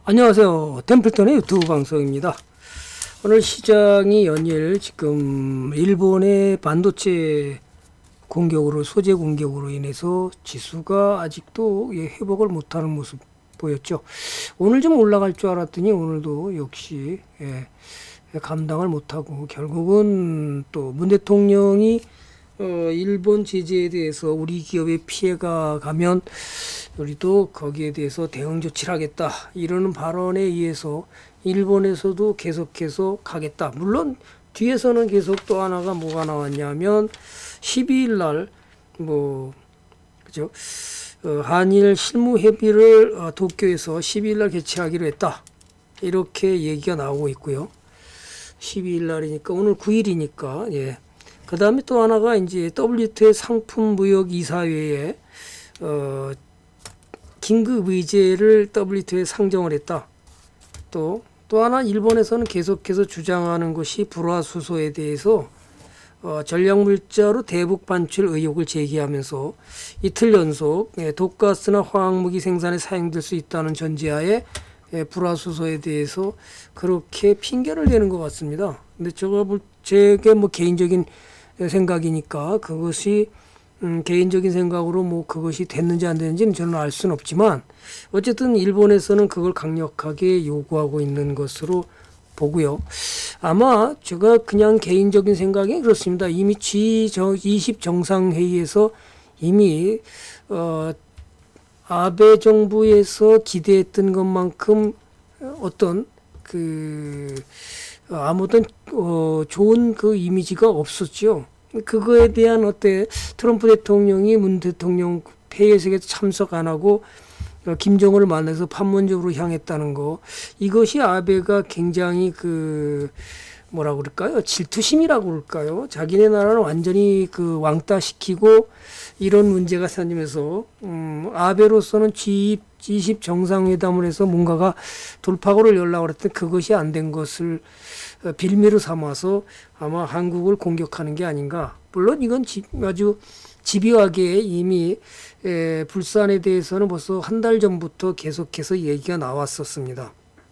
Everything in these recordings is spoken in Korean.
안녕하세요. 템플턴의 유튜브 방송입니다. 오늘 시장이 연일 지금 일본의 반도체 공격으로, 소재 공격으로 인해서 지수가 아직도 회복을 못하는 모습 보였죠. 오늘 좀 올라갈 줄 알았더니 오늘도 역시 감당을 못하고 결국은 또 문 대통령이 일본 제재에 대해서 우리 기업에 피해가 가면 우리도 거기에 대해서 대응 조치를 하겠다 이러는 발언에 의해서 일본에서도 계속해서 가겠다. 물론 뒤에서는 계속 또 하나가 뭐가 나왔냐면 12일 날 그죠? 한일 실무 협의를 도쿄에서 12일 날 개최하기로 했다. 이렇게 얘기가 나오고 있고요. 12일 날이니까 오늘 9일이니까 그 다음에 또 하나가 이제 WTO 상품 무역 이사회에 긴급 의제를 WTO에 상정을 했다. 또 하나 일본에서는 계속해서 주장하는 것이 불화수소에 대해서 전략물자로 대북 반출 의혹을 제기하면서 이틀 연속 독가스나 화학무기 생산에 사용될 수 있다는 전제하에 불화수소에 대해서 그렇게 핑계를 대는 것 같습니다. 근데 제게 개인적인 생각이니까 그것이 개인적인 생각으로 그것이 됐는지 안 됐는지는 저는 알 수는 없지만 어쨌든 일본에서는 그걸 강력하게 요구하고 있는 것으로 보고요. 아마 제가 그냥 개인적인 생각이 그렇습니다. 이미 G20 정상회의에서 이미 아베 정부에서 기대했던 것만큼 어떤 아무튼 좋은 그 이미지가 없었죠. 그거에 대한 트럼프 대통령이 문 대통령 폐회식에 참석 안 하고 김정은을 만나서 판문점으로 향했다는 거, 이것이 아베가 굉장히 뭐라고 그럴까요? 질투심이라고 그럴까요? 자기네 나라를 완전히 왕따시키고 이런 문제가 생기면서 아베로서는 G20 정상회담을 해서 뭔가가 돌파구를 열려고 했더니 그것이 안 된 것을 빌미로 삼아서 아마 한국을 공격하는 게 아닌가. 물론 이건 아주 집요하게 이미 불산에 대해서는 벌써 한 달 전부터 계속해서 얘기가 나왔었습니다.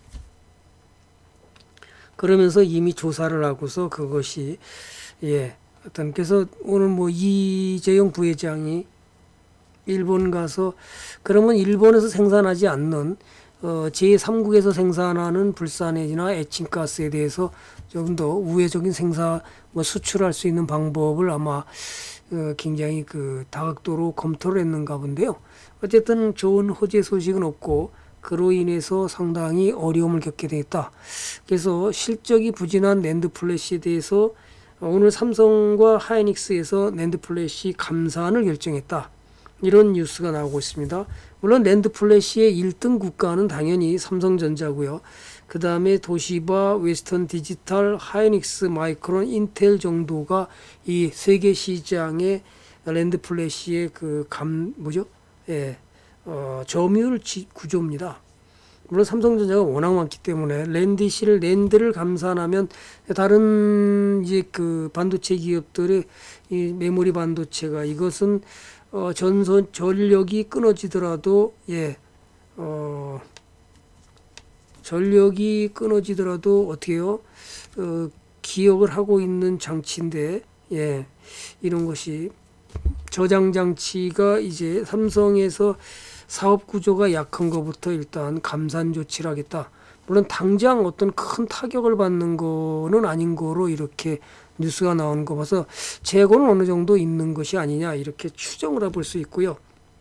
그러면서 이미 조사를 하고서 그것이 그래서 오늘 이재용 부회장이 일본 가서 그러면 일본에서 생산하지 않는 제3국에서 생산하는 불산액이나 에칭가스에 대해서 좀 더 우회적인 수출할 수 있는 방법을 아마 굉장히 다각도로 검토를 했는가 본데요. 어쨌든 좋은 호재 소식은 없고 그로 인해서 상당히 어려움을 겪게 되었다. 그래서 실적이 부진한 낸드 플래시에 대해서 오늘 삼성과 하이닉스에서 낸드 플래시 감산을 결정했다. 이런 뉴스가 나오고 있습니다. 물론 낸드 플래시의 1등 국가는 당연히 삼성전자고요. 그 다음에 도시바, 웨스턴 디지털, 하이닉스, 마이크론, 인텔 정도가 이 세계 시장의 낸드 플래시의 점유율 구조입니다. 물론 삼성전자가 워낙 많기 때문에 낸드를 감산하면 다른 반도체 기업들의 이 메모리 반도체가 이것은 전력이 끊어지더라도 전력이 끊어지더라도 어떻게 해요? 기억을 하고 있는 장치인데 이런 것이 저장 장치가 이제 삼성에서 사업 구조가 약한 것부터 일단 감산 조치를 하겠다. 물론 당장 어떤 큰 타격을 받는 거는 아닌 거로 이렇게 뉴스가 나오는 거 봐서 재고는 어느 정도 있는 것이 아니냐 이렇게 추정을 해볼 수 있고요.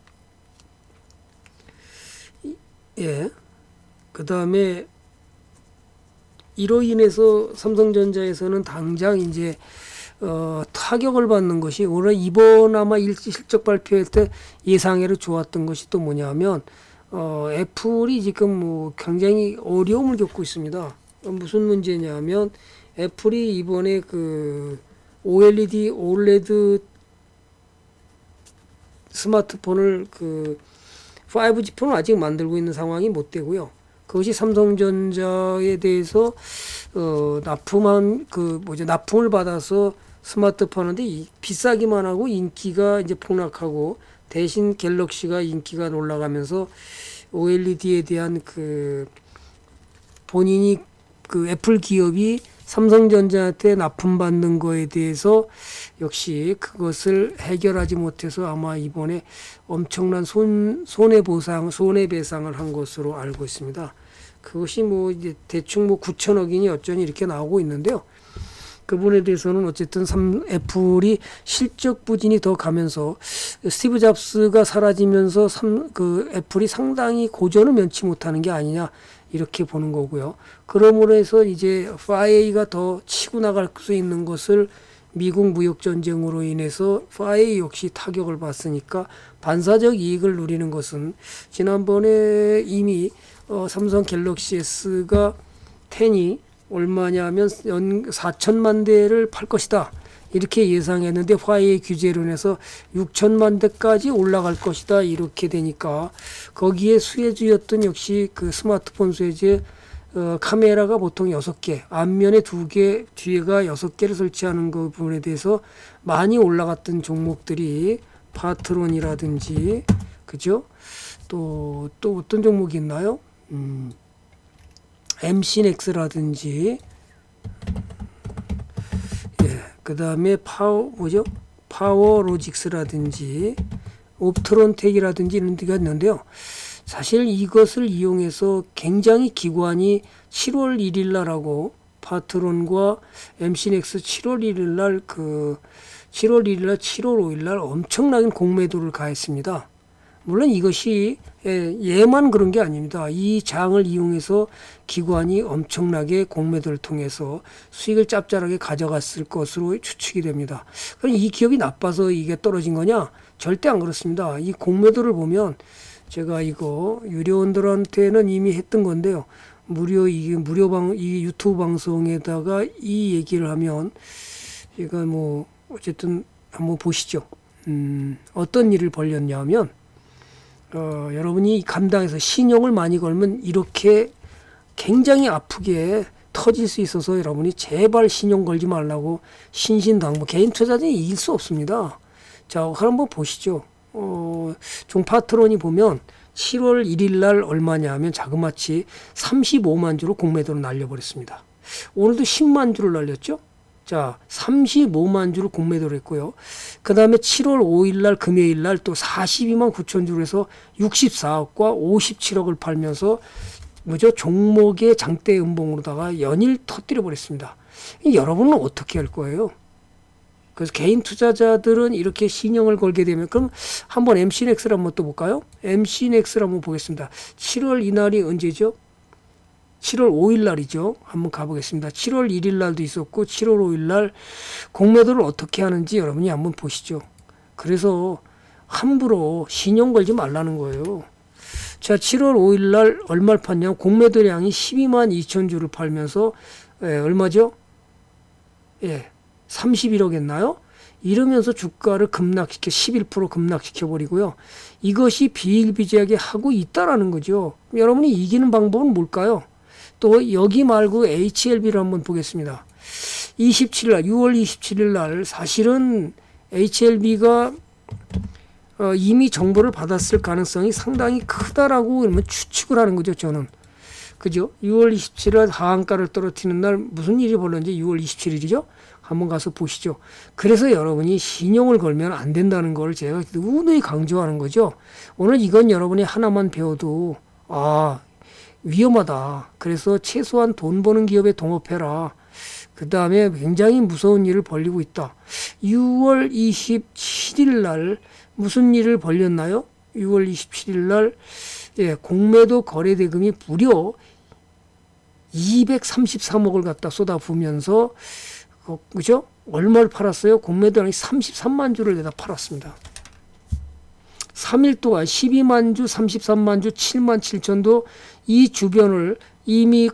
그 다음에 이로 인해서 삼성전자에서는 당장 이제 타격을 받는 것이 오늘 이번 아마 실적 발표할 때 예상외로 좋았던 것이 또 뭐냐면 애플이 지금 굉장히 어려움을 겪고 있습니다. 무슨 문제냐면 애플이 이번에 OLED 스마트폰을 5G 폰을 아직 만들고 있는 상황이 못 되고요. 그것이 삼성전자에 대해서 납품을 받아서 스마트폰 하는데 비싸기만 하고 인기가 이제 폭락하고 대신 갤럭시가 인기가 올라가면서 OLED에 대한 본인이 그 애플 기업이 삼성전자한테 납품받는 거에 대해서 역시 그것을 해결하지 못해서 아마 이번에 엄청난 손해배상을 한 것으로 알고 있습니다. 그것이 뭐 이제 대충 뭐 9천억이니 어쩌니 이렇게 나오고 있는데요. 그분에 대해서는 어쨌든 애플이 실적 부진이 더 가면서 스티브 잡스가 사라지면서 그 애플이 상당히 고전을 면치 못하는 게 아니냐 이렇게 보는 거고요. 그러므로 해서 이제 파웨이가 더 치고 나갈 수 있는 것을 미국 무역 전쟁으로 인해서 파웨이 역시 타격을 받으니까 반사적 이익을 누리는 것은 지난번에 이미 삼성 갤럭시 S가 10이 얼마냐면 4천만 대를 팔 것이다. 이렇게 예상했는데 화웨이 규제로 인해서 6천만 대까지 올라갈 것이다. 이렇게 되니까 거기에 수혜주였던 역시 그 스마트폰 수혜주의 카메라가 보통 6개, 앞면에 2개, 뒤에가 6개를 설치하는 그 부분에 대해서 많이 올라갔던 종목들이 파트론이라든지 그죠? 또 어떤 종목이 있나요? MC넥스라든지 그 다음에 파워로직스라든지 옵트론텍이라든지 이런 데가 있는데요. 사실 이것을 이용해서 굉장히 기관이 7월 1일 날하고 파트론과 MC넥스 7월 1일 날 7월 5일 날 엄청나게 공매도를 가했습니다. 물론 이것이 예만 그런 게 아닙니다. 이 장을 이용해서 기관이 엄청나게 공매도를 통해서 수익을 짭짤하게 가져갔을 것으로 추측이 됩니다. 그럼 이 기업이 나빠서 이게 떨어진 거냐? 절대 안 그렇습니다. 이 공매도를 보면 제가 이거 유료원들한테는 이미 했던 건데요. 이 유튜브 방송에다가 이 얘기를 하면 제가 뭐 어쨌든 한번 보시죠. 어떤 일을 벌였냐 하면 여러분이 감당해서 신용을 많이 걸면 이렇게 굉장히 아프게 터질 수 있어서 여러분이 제발 신용 걸지 말라고 신신당부 개인 투자자는 이길 수 없습니다. 자, 한번 보시죠. 종파트론이 보면 7월 1일 날 얼마냐 하면 자그마치 35만 주로 공매도를 날려버렸습니다. 오늘도 10만 주를 날렸죠. 자, 35만 주를 공매도를 했고요. 그 다음에 7월 5일 날 금요일 날 또 42만 9천 주를 해서 64억과 57억을 팔면서 종목의 장대 음봉으로다가 연일 터뜨려 버렸습니다. 여러분은 어떻게 할 거예요? 그래서 개인 투자자들은 이렇게 신용을 걸게 되면 그럼 한번 MC넥스를 한번 또 볼까요? MC넥스를 한번 보겠습니다. 7월 이날이 언제죠? 7월 5일 날이죠. 한번 가보겠습니다. 7월 1일 날도 있었고 7월 5일 날 공매도를 어떻게 하는지 여러분이 한번 보시죠. 그래서 함부로 신용 걸지 말라는 거예요. 자, 7월 5일 날 얼마를 팠냐? 공매도량이 12만 2천 주를 팔면서 얼마죠? 31억 했나요? 이러면서 주가를 급락시켜 11% 급락시켜 버리고요. 이것이 비일비재하게 하고 있다라는 거죠. 여러분이 이기는 방법은 뭘까요? 또 여기 말고 HLB를 한번 보겠습니다. 27일 날 6월 27일 날 사실은 HLB가 이미 정보를 받았을 가능성이 상당히 크다라고 그러면 추측을 하는 거죠. 저는. 그죠? 6월 27일 날 하한가를 떨어뜨리는 날 무슨 일이 벌어졌는지 6월 27일이죠. 한번 가서 보시죠. 그래서 여러분이 신용을 걸면 안 된다는 걸 제가 누누이 강조하는 거죠. 오늘 이건 여러분이 하나만 배워도 위험하다. 그래서 최소한 돈 버는 기업에 동업해라. 그 다음에 굉장히 무서운 일을 벌리고 있다. 6월 27일 날 무슨 일을 벌렸나요? 6월 27일 날 공매도 거래 대금이 무려 233억을 갖다 쏟아부으면서 그죠? 얼마를 팔았어요? 공매도량이 33만 주를 내다 팔았습니다. 3일 동안 12만 주, 33만 주, 7만 7천도 이 주변을 이미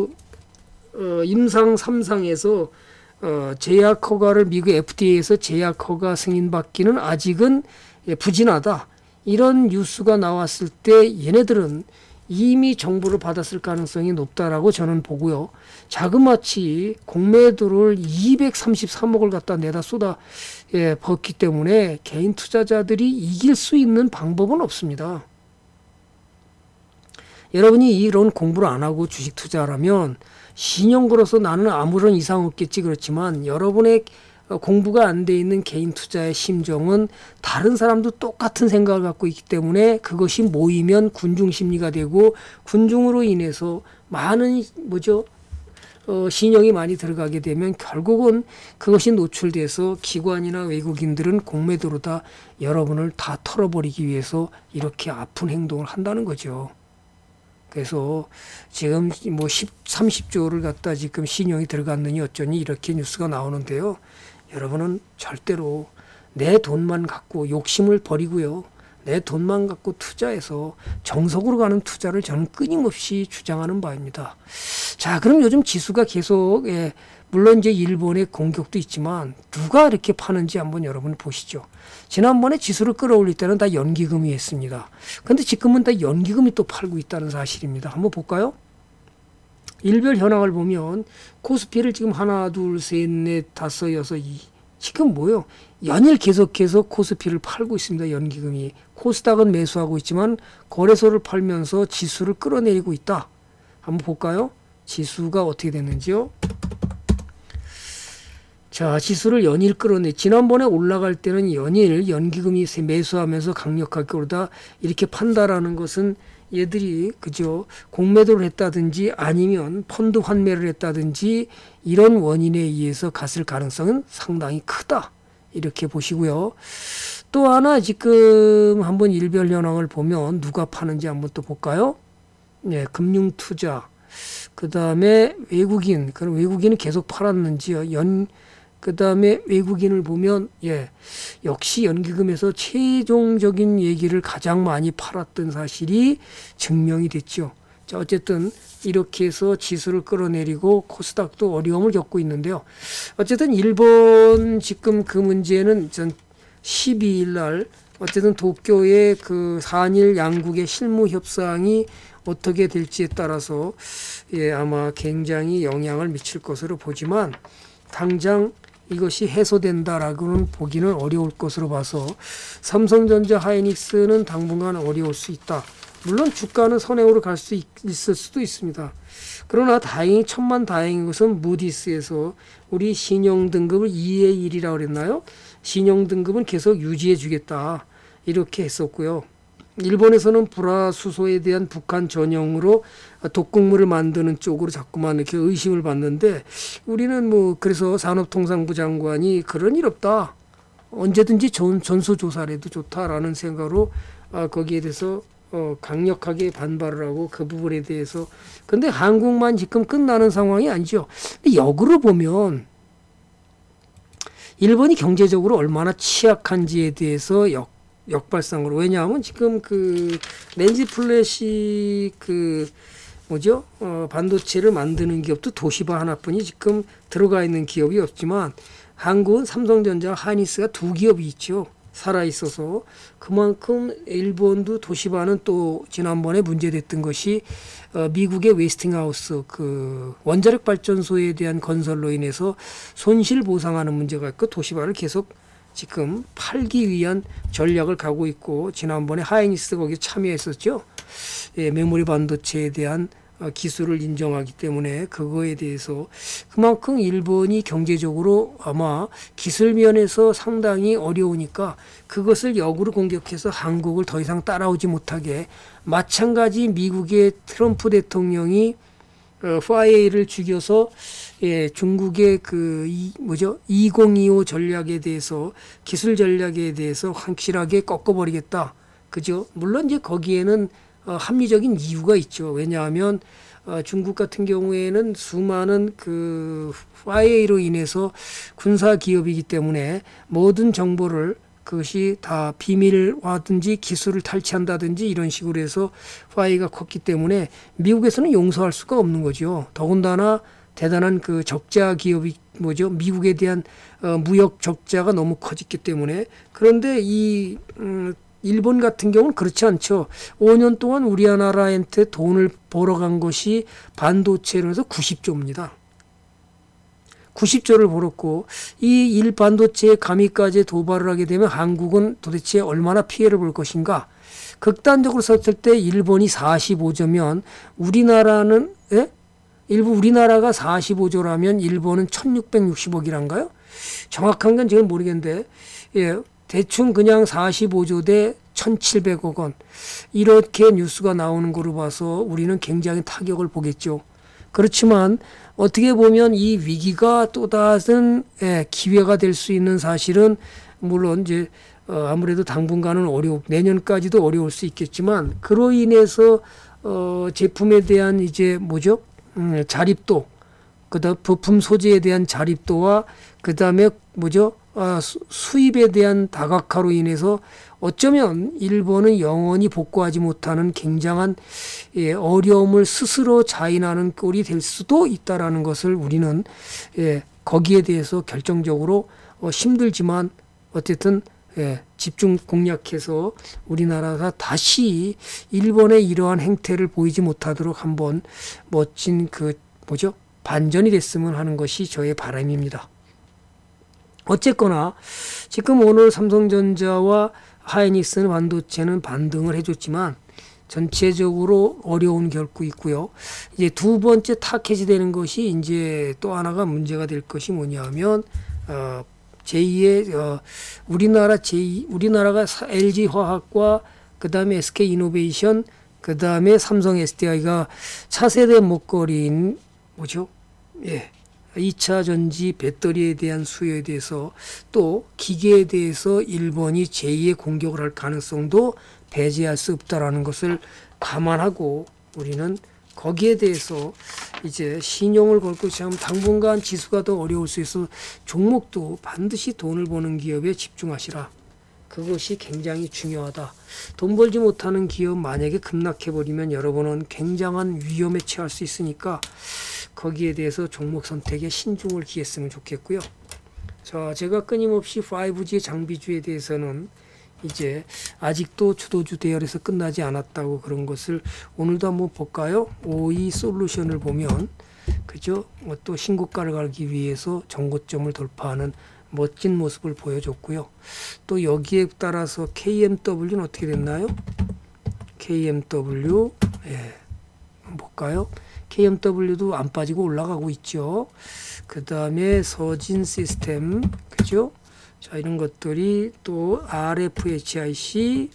임상 3상에서 제약 허가를 미국 FDA에서 제약 허가 승인받기는 아직은 부진하다. 이런 뉴스가 나왔을 때 얘네들은 이미 정보를 받았을 가능성이 높다라고 저는 보고요. 자그마치 공매도를 233억을 갖다 내다 쏟아 벗기 때문에 개인 투자자들이 이길 수 있는 방법은 없습니다. 여러분이 이런 공부를 안 하고 주식 투자라면 신용으로서 나는 아무런 이상 없겠지 그렇지만 여러분의 공부가 안 돼 있는 개인 투자의 심정은 다른 사람도 똑같은 생각을 갖고 있기 때문에 그것이 모이면 군중 심리가 되고 군중으로 인해서 많은 신용이 많이 들어가게 되면 결국은 그것이 노출돼서 기관이나 외국인들은 공매도로 다 여러분을 다 털어버리기 위해서 이렇게 아픈 행동을 한다는 거죠. 그래서 지금 30조를 갖다 지금 신용이 들어갔느니 어쩌니 이렇게 뉴스가 나오는데요. 여러분은 절대로 내 돈만 갖고 욕심을 버리고요. 내 돈만 갖고 투자해서 정석으로 가는 투자를 저는 끊임없이 주장하는 바입니다. 자, 그럼 요즘 지수가 계속 물론 이제 일본의 공격도 있지만 누가 이렇게 파는지 한번 여러분 보시죠. 지난번에 지수를 끌어올릴 때는 다 연기금이 했습니다. 근데 지금은 다 연기금이 또 팔고 있다는 사실입니다. 한번 볼까요? 일별 현황을 보면 코스피를 지금 하나, 둘, 셋, 넷, 다섯, 여섯, 지금 뭐요? 연일 계속해서 코스피를 팔고 있습니다. 연기금이. 코스닥은 매수하고 있지만 거래소를 팔면서 지수를 끌어내리고 있다. 한번 볼까요? 지수가 어떻게 됐는지요? 자, 지수를 연일 지난번에 올라갈 때는 연일 연기금이 매수하면서 강력하게 오르다 이렇게 판다라는 것은 얘들이 그죠 공매도를 했다든지 아니면 펀드 환매를 했다든지 이런 원인에 의해서 갔을 가능성은 상당히 크다. 이렇게 보시고요. 또 하나 지금 한번 일별 현황을 보면 누가 파는지 한번 또 볼까요? 네, 금융투자. 그 다음에 외국인. 그럼 외국인은 계속 팔았는지요. 그 다음에 외국인을 보면 역시 연기금에서 최종적인 얘기를 가장 많이 팔았던 사실이 증명이 됐죠. 자, 어쨌든 이렇게 해서 지수를 끌어내리고 코스닥도 어려움을 겪고 있는데요. 어쨌든 일본 지금 그 문제는 전 12일 날 어쨌든 도쿄의 그 한일 양국의 실무 협상이 어떻게 될지에 따라서 아마 굉장히 영향을 미칠 것으로 보지만 당장 이것이 해소된다라고는 보기는 어려울 것으로 봐서 삼성전자 하이닉스는 당분간 어려울 수 있다. 물론 주가는 선행으로 갈 수 있을 수도 있습니다. 그러나 다행히 천만다행인 것은 무디스에서 우리 신용등급을 2의 1이라고 그랬나요? 신용등급은 계속 유지해 주겠다. 이렇게 했었고요. 일본에서는 불화수소에 대한 북한 전용으로 독극물을 만드는 쪽으로 자꾸만 이렇게 의심을 받는데 우리는 그래서 산업통상부 장관이 그런 일 없다. 언제든지 전수조사를 해도 좋다라는 생각으로 거기에 대해서 강력하게 반발을 하고 그 부분에 대해서 근데 한국만 지금 끝나는 상황이 아니죠. 근데 역으로 보면 일본이 경제적으로 얼마나 취약한지에 대해서 역발상으로 왜냐하면 지금 그 렌즈 플래시 반도체를 만드는 기업도 도시바 하나뿐이 지금 들어가 있는 기업이 없지만 한국은 삼성전자, 하이닉스가 두 기업이 있죠. 살아 있어서 그만큼 일본도 도시바는 또 지난번에 문제됐던 것이 미국의 웨스팅하우스 그 원자력 발전소에 대한 건설로 인해서 손실 보상하는 문제가 있고 도시바를 계속 지금 팔기 위한 전략을 가고 있고 지난번에 하이닉스 거기 참여했었죠. 메모리 반도체에 대한 기술을 인정하기 때문에 그거에 대해서 그만큼 일본이 경제적으로 아마 기술 면에서 상당히 어려우니까 그것을 역으로 공격해서 한국을 더 이상 따라오지 못하게 마찬가지 미국의 트럼프 대통령이 화웨이를 죽여서 중국의 2025 전략에 대해서 기술 전략에 대해서 확실하게 꺾어버리겠다. 그죠? 물론 이제 거기에는 합리적인 이유가 있죠. 왜냐하면 중국 같은 경우에는 수많은 그 화웨이로 인해서 군사 기업이기 때문에 모든 정보를 그것이 다 비밀화든지 기술을 탈취한다든지 이런 식으로 해서 화웨이가 컸기 때문에 미국에서는 용서할 수가 없는 거죠. 더군다나 대단한 그 적자 기업이 미국에 대한 무역 적자가 너무 커졌기 때문에 그런데 일본 같은 경우는 그렇지 않죠. 5년 동안 우리나라한테 돈을 벌어간 것이 반도체로 해서 90조입니다. 90조를 벌었고 이 일반도체의 가미까지 도발을 하게 되면 한국은 도대체 얼마나 피해를 볼 것인가. 극단적으로 썼을 때 일본이 45조면 우리나라는 우리나라가 45조라면 일본은 1660억이란가요? 정확한 건 지금 모르겠는데 대충 그냥 45조 대 1700억 원 이렇게 뉴스가 나오는 거로 봐서 우리는 굉장히 타격을 보겠죠. 그렇지만 어떻게 보면 이 위기가 또 다른 기회가 될 수 있는 사실은 물론 이제 아무래도 당분간은 내년까지도 어려울 수 있겠지만 그로 인해서 제품에 대한 이제 자립도 그다음 부품 소재에 대한 자립도와 그다음에 수입에 대한 다각화로 인해서 어쩌면 일본은 영원히 복구하지 못하는 굉장한 어려움을 스스로 자인하는 꼴이 될 수도 있다라는 것을 우리는 거기에 대해서 결정적으로 힘들지만 어쨌든 집중 공략해서 우리나라가 다시 일본의 이러한 행태를 보이지 못하도록 한번 멋진 반전이 됐으면 하는 것이 저의 바람입니다. 어쨌거나 지금 오늘 삼성전자와 하이닉스 반도체는 반등을 해줬지만 전체적으로 어려운 겪고 있고요. 이제 두 번째 타켓이 되는 것이 이제 또 하나가 문제가 될 것이 뭐냐면 제2의 우리나라가 LG 화학과 그다음에 SK 이노베이션 그다음에 삼성 SDI가 차세대 먹거리인 2차 전지 배터리에 대한 수요에 대해서 또 기계에 대해서 일본이 제2의 공격을 할 가능성도 배제할 수 없다라는 것을 감안하고 우리는 거기에 대해서 이제 신용을 걸고 당분간 지수가 더 어려울 수 있어 종목도 반드시 돈을 버는 기업에 집중하시라. 그것이 굉장히 중요하다. 돈 벌지 못하는 기업 만약에 급락해버리면 여러분은 굉장한 위험에 처할 수 있으니까 거기에 대해서 종목 선택에 신중을 기했으면 좋겠고요. 자, 제가 끊임없이 5G 장비주에 대해서는 이제 아직도 주도주 대열에서 끝나지 않았다고 그런 것을 오늘도 한번 볼까요? OE 솔루션을 보면 또 신고가를 가기 위해서 정고점을 돌파하는 멋진 모습을 보여줬고요. 또 여기에 따라서 KMW는 어떻게 됐나요? KMW 볼까요? KMW도 안 빠지고 올라가고 있죠. 그 다음에 서진 시스템 자, 이런 것들이 또 RFHIC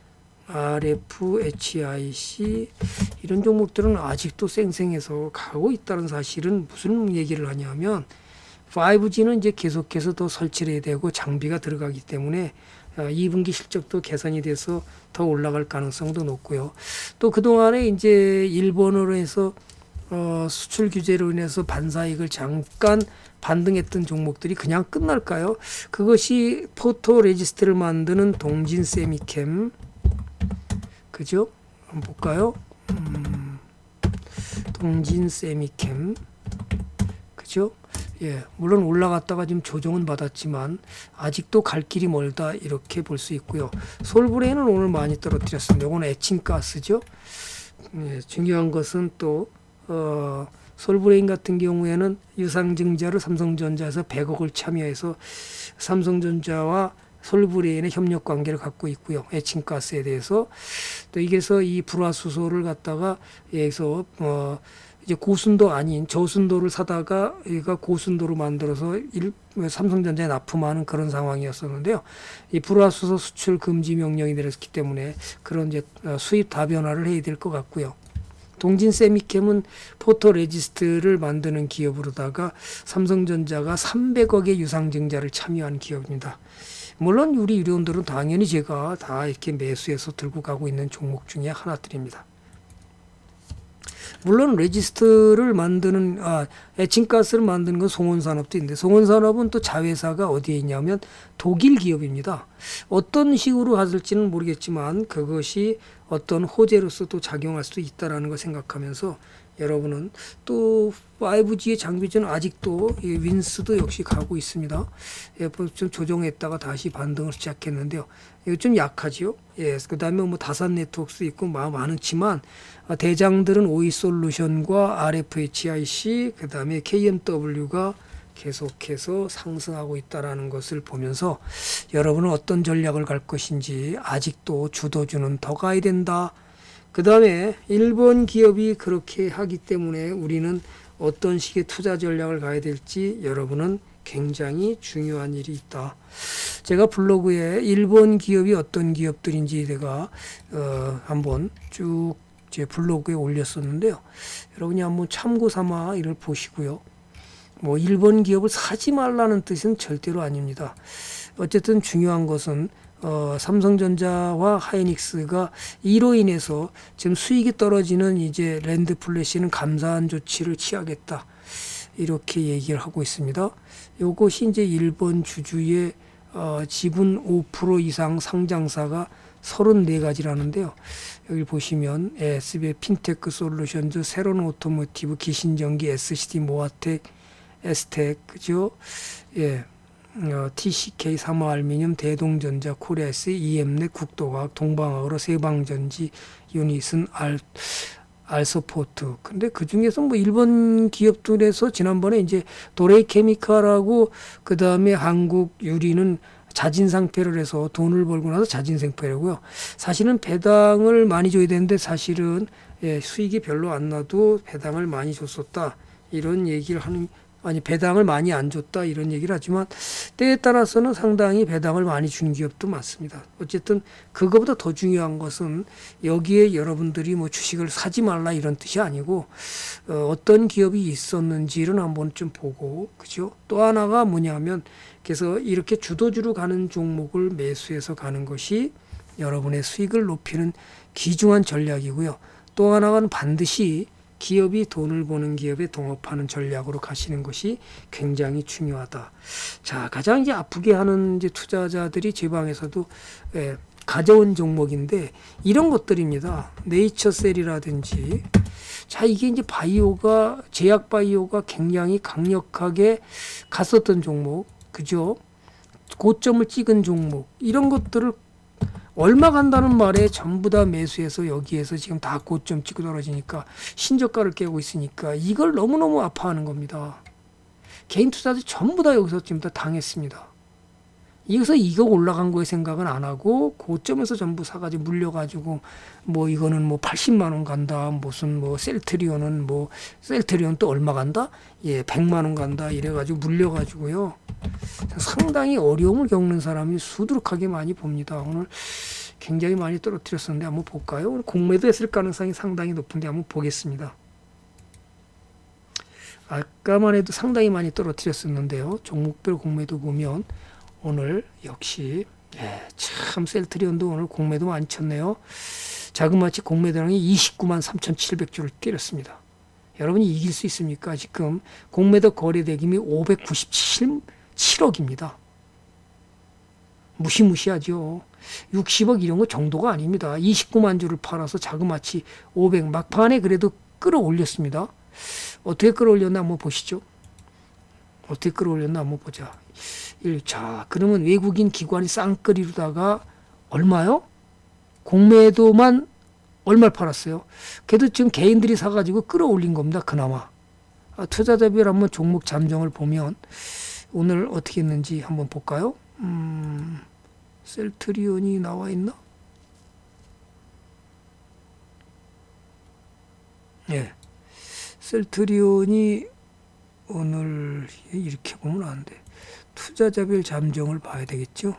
이런 종목들은 아직도 쌩쌩해서 가고 있다는 사실은 무슨 얘기를 하냐면 5G는 이제 계속해서 더 설치를 해야 되고 장비가 들어가기 때문에 2분기 실적도 개선이 돼서 더 올라갈 가능성도 높고요. 또 그동안에 이제 일본으로 해서 수출 규제로 인해서 반사익을 잠깐 반등했던 종목들이 그냥 끝날까요? 그것이 포토 레지스트를 만드는 동진 세미캠 한번 볼까요? 동진 세미캠 물론 올라갔다가 지금 조정은 받았지만 아직도 갈 길이 멀다 이렇게 볼 수 있고요. 솔브레인은 오늘 많이 떨어뜨렸습니다. 이건 에칭가스죠. 중요한 것은 또 솔브레인 같은 경우에는 유상증자를 삼성전자에서 100억을 참여해서 삼성전자와 솔브레인의 협력 관계를 갖고 있고요. 에칭가스에 대해서 또 이게서 이 불화수소를 갖다가 여기서 이제 고순도 아닌 저순도를 사다가 얘가 고순도로 만들어서 삼성전자에 납품하는 그런 상황이었었는데요. 이 불화수소 수출 금지 명령이 내렸기 때문에 그런 이제 수입 다변화를 해야 될 것 같고요. 동진 세미캠은 포토 레지스트를 만드는 기업으로다가 삼성전자가 300억의 유상증자를 참여한 기업입니다. 물론 우리 유료원들은 당연히 제가 다 이렇게 매수해서 들고 가고 있는 종목 중에 하나들입니다. 물론 레지스트를 만드는 에칭가스를 만드는 건 송원산업도 있는데 송원산업은 또 자회사가 어디에 있냐면 독일 기업입니다. 어떤 식으로 갔을지는 모르겠지만 그것이 어떤 호재로서 또 작용할 수도 있다라는 걸 생각하면서 여러분은 또 5G의 장비주는 아직도 윈스도 역시 가고 있습니다. 좀 조정했다가 다시 반등을 시작했는데요. 이거 좀 약하지요. 그 다음에 다산 네트워크도 있고 많지만 대장들은 OE 솔루션과 RFHIC 그 다음에 KMW가 계속해서 상승하고 있다라는 것을 보면서 여러분은 어떤 전략을 갈 것인지 아직도 주도주는 더 가야 된다. 그 다음에 일본 기업이 그렇게 하기 때문에 우리는 어떤 식의 투자 전략을 가야 될지 여러분은 굉장히 중요한 일이 있다. 제가 블로그에 일본 기업이 어떤 기업들인지 제가 한번 쭉 제 블로그에 올렸었는데요. 여러분이 한번 참고 삼아 이를 보시고요. 뭐 일본 기업을 사지 말라는 뜻은 절대로 아닙니다. 어쨌든 중요한 것은 삼성전자와 하이닉스가 이로 인해서 지금 수익이 떨어지는 이제 랜드 플래시는 감사한 조치를 취하겠다. 이렇게 얘기를 하고 있습니다. 이것이 이제 일본 주주의 지분 5% 이상 상장사가 34가지라는데요. 여기 보시면 SBI 핀테크 솔루션즈, 세론 오토모티브, 기신전기, SCD 모아텍, 에스텍, 그죠? 예. TCK, 삼화알미늄, 대동전자, 코리아스, EM넷, 국도과학, 동방아그로, 세방전지, 유니슨, 알서포트. 근데 그 중에서 뭐 일본 기업들에서 지난번에 이제 도레이케미칼하고 그 다음에 한국 유리는 자진상폐를 해서 돈을 벌고 나서 자진상폐라고요. 사실은 배당을 많이 줘야 되는데 사실은 수익이 별로 안 나도 배당을 많이 줬었다. 이런 얘기를 하는, 아니 배당을 많이 안 줬다 이런 얘기를 하지만 때에 따라서는 상당히 배당을 많이 준 기업도 많습니다. 어쨌든 그거보다 더 중요한 것은 여기에 여러분들이 뭐 주식을 사지 말라 이런 뜻이 아니고 어떤 기업이 있었는지를 한번 좀 보고, 그죠? 또 하나가 뭐냐면 그래서 이렇게 주도주로 가는 종목을 매수해서 가는 것이 여러분의 수익을 높이는 귀중한 전략이고요. 또 하나는 반드시 기업이 돈을 버는 기업에 동업하는 전략으로 가시는 것이 굉장히 중요하다. 자, 가장 이제 아프게 하는 이제 투자자들이 제 방에서도 가져온 종목인데 이런 것들입니다. 네이처셀이라든지, 자, 이게 이제 바이오가, 제약 바이오가 굉장히 강력하게 갔었던 종목, 그죠? 고점을 찍은 종목, 이런 것들을 얼마 간다는 말에 전부 다 매수해서 여기에서 지금 다 고점 찍고 떨어지니까 신저가를 깨고 있으니까 이걸 너무너무 아파하는 겁니다. 개인 투자들 전부 다 여기서 지금 다 당했습니다. 여기서 이거 올라간 거에 생각은 안 하고 고점에서 전부 사가지고 물려가지고 뭐 이거는 뭐 80만 원 간다, 무슨 뭐 셀트리온은 뭐 셀트리온 또 얼마 간다, 100만 원 간다 이래가지고 물려가지고요. 상당히 어려움을 겪는 사람이 수두룩하게 많이 봅니다. 오늘 굉장히 많이 떨어뜨렸었는데 한번 볼까요? 오늘 공매도 했을 가능성이 상당히 높은데 한번 보겠습니다. 아까만 해도 상당히 많이 떨어뜨렸었는데요. 종목별 공매도 보면 오늘 역시 참 셀트리온도 오늘 공매도 많이 쳤네요. 자그마치 공매도량이 29만 3,700주를 때렸습니다. 여러분이 이길 수 있습니까? 지금 공매도 거래 대금이 597억입니다. 무시무시하죠. 60억 이런 거 정도가 아닙니다. 29만 주를 팔아서 자그마치 500, 막판에 그래도 끌어올렸습니다. 어떻게 끌어올렸나 한번 보시죠. 어떻게 끌어올렸나 한번 보자. 자, 그러면 외국인 기관이 쌍끌이로다가 얼마요? 공매도만 얼마를 팔았어요? 그래도 지금 개인들이 사가지고 끌어올린 겁니다. 그나마. 투자자별 한번 종목 잠정을 보면 오늘 어떻게 했는지 한번 볼까요? 셀트리온이 나와 있나? 셀트리온이 오늘 이렇게 보면 안 돼. 투자자별 잠정을 봐야 되겠죠.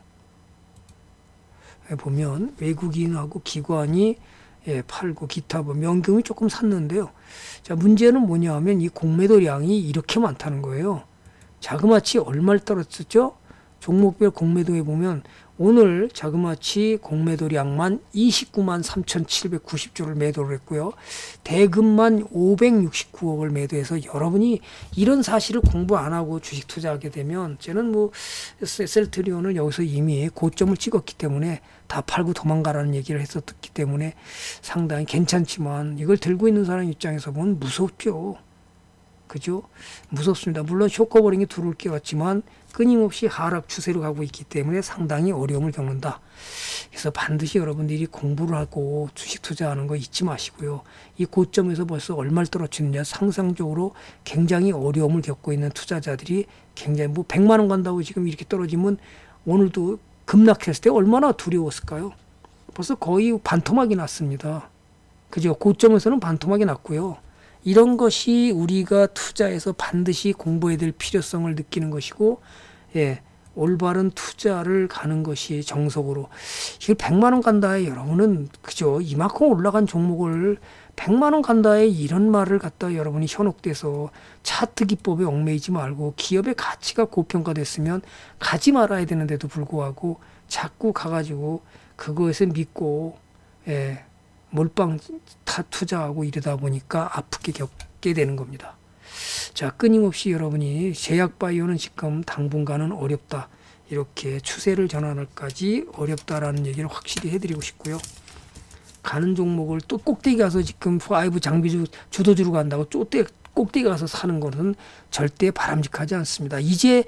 보면 외국인하고 기관이 팔고 기타 뭐 명금이 조금 샀는데요. 자, 문제는 뭐냐 하면 이 공매도량이 이렇게 많다는 거예요. 자그마치 얼마를 떨어졌죠? 종목별 공매도에 보면 오늘 자그마치 공매도량만 29만 3,790주를 매도를 했고요. 대금만 569억을 매도해서 여러분이 이런 사실을 공부 안 하고 주식 투자하게 되면 저는 뭐 셀트리온을 여기서 이미 고점을 찍었기 때문에 다 팔고 도망가라는 얘기를 했었기 때문에 상당히 괜찮지만 이걸 들고 있는 사람 입장에서 보면 무섭죠. 그죠? 무섭습니다. 물론 쇼커버링이 들어올 게 같지만 끊임없이 하락 추세로 가고 있기 때문에 상당히 어려움을 겪는다. 그래서 반드시 여러분들이 공부를 하고 주식 투자하는 거 잊지 마시고요. 이 고점에서 벌써 얼마를 떨어지느냐, 상상적으로 굉장히 어려움을 겪고 있는 투자자들이 굉장히 100만 원 간다고 지금 이렇게 떨어지면 오늘도 급락했을 때 얼마나 두려웠을까요? 벌써 거의 반토막이 났습니다. 그죠? 고점에서는 반토막이 났고요. 이런 것이 우리가 투자에서 반드시 공부해야 될 필요성을 느끼는 것이고, 예, 올바른 투자를 가는 것이 정석으로. 이걸 100만 원 간다에 여러분은, 그죠? 이만큼 올라간 종목을 100만 원 간다에 이런 말을 갖다 여러분이 현혹돼서 차트 기법에 얽매이지 말고, 기업의 가치가 고평가됐으면 가지 말아야 되는데도 불구하고 자꾸 가가지고 그것을 믿고, 예, 몰빵 다 투자하고 이러다 보니까 아프게 겪게 되는 겁니다. 자, 끊임없이 여러분이 제약바이오는 지금 당분간은 어렵다. 이렇게 추세를 전환할까지 어렵다라는 얘기를 확실히 해드리고 싶고요. 가는 종목을 또 꼭대기 가서 지금 5 장비주 주도주로 간다고 꼭대기 가서 사는 것은 절대 바람직하지 않습니다.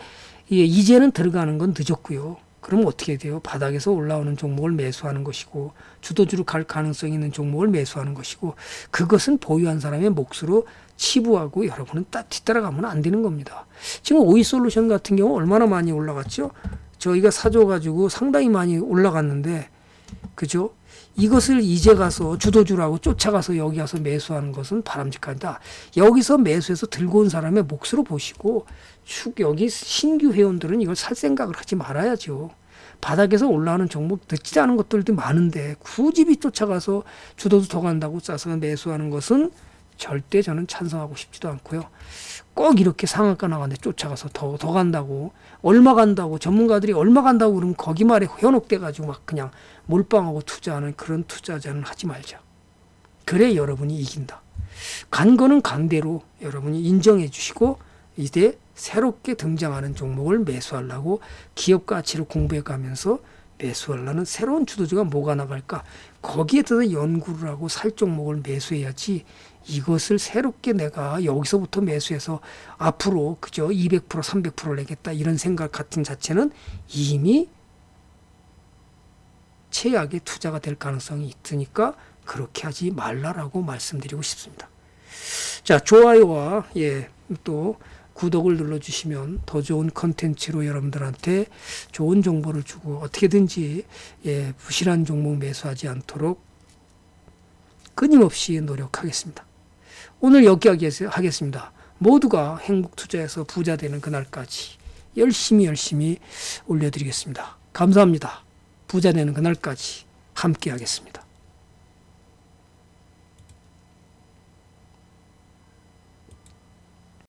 이제는 들어가는 건 늦었고요. 그럼 어떻게 돼요? 바닥에서 올라오는 종목을 매수하는 것이고, 주도주로 갈 가능성이 있는 종목을 매수하는 것이고, 그것은 보유한 사람의 몫으로 치부하고 여러분은 뒤따라가면 안 되는 겁니다. 지금 오이솔루션 같은 경우 얼마나 많이 올라갔죠? 저희가 사줘가지고 상당히 많이 올라갔는데, 그죠? 이것을 이제 가서 주도주라고 쫓아가서 여기 가서 매수하는 것은 바람직하다. 여기서 매수해서 들고 온 사람의 몫으로 보시고, 여기 신규 회원들은 이걸 살 생각을 하지 말아야죠. 바닥에서 올라오는 종목 늦지 않은 것들도 많은데 굳이 쫓아가서 주도주 더 간다고 싸서 매수하는 것은 절대 저는 찬성하고 싶지도 않고요. 꼭 이렇게 상한가 나가는데 쫓아가서 더 간다고, 얼마 간다고, 전문가들이 얼마 간다고 그러면 거기 말에 현혹돼가지고 막 그냥 몰빵하고 투자하는 그런 투자자는 하지 말자. 그래 여러분이 이긴다. 간 거는 간 대로 여러분이 인정해 주시고, 이제 새롭게 등장하는 종목을 매수하려고 기업 가치를 공부해 가면서 매수하려는 새로운 주도주가 뭐가 나갈까, 거기에 대해서 연구를 하고 살 종목을 매수해야지, 이것을 새롭게 내가 여기서부터 매수해서 앞으로 그죠 200% 300%를 내겠다 이런 생각 같은 자체는 이미 최악의 투자가 될 가능성이 있으니까 그렇게 하지 말라라고 말씀드리고 싶습니다. 자, 좋아요와 또 구독을 눌러주시면 더 좋은 컨텐츠로 여러분들한테 좋은 정보를 주고, 어떻게든지 부실한 종목 매수하지 않도록 끊임없이 노력하겠습니다. 오늘 여기까지 하겠습니다. 모두가 행복 투자에서 부자 되는 그날까지 열심히 올려드리겠습니다. 감사합니다. 부자 되는 그날까지 함께 하겠습니다.